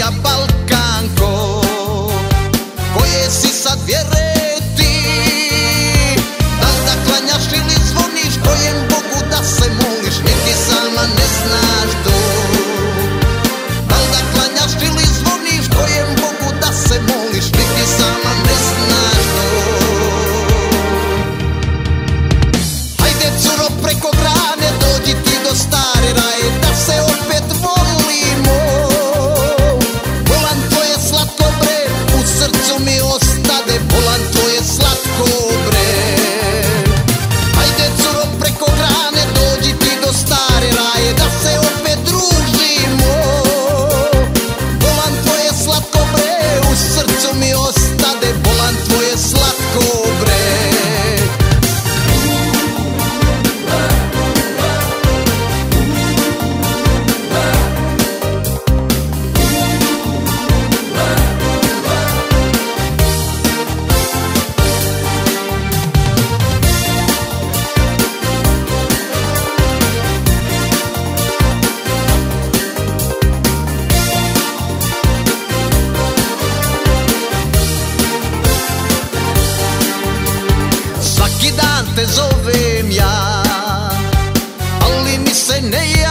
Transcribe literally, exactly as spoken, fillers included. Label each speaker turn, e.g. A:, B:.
A: moja Balkanko, koje si sad vjere ti? Da li da klanjaš ili zvoniš, kojem Bogu da se moliš, niti sama ne znaš to. Da li da klanjaš ili zvoniš, kojem Bogu da se moliš, niti sama ne znaš to. Hajde curo preko grane, dođi ti do stare raje, da se opet volimo. Volan tvoje slatko bre, u srcu mi ostade, volan tvoje slatko bre. Hajde curo preko grane, dođi ti do stare raje, da se opet družimo. Volan tvoje slatko bre, u srcu mi ostade, volan tvoje slatko bre. Svaki dan te zovem ja, ali mi se ne je